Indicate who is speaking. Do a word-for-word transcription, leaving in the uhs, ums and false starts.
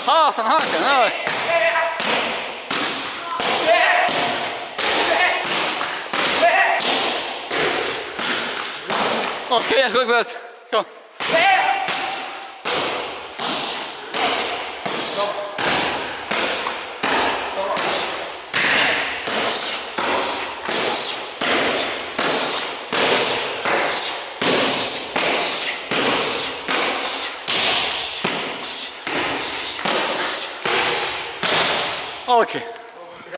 Speaker 1: Ah, van haken. Nou. Oké, okay, goed best. Kom. Oké. Okay.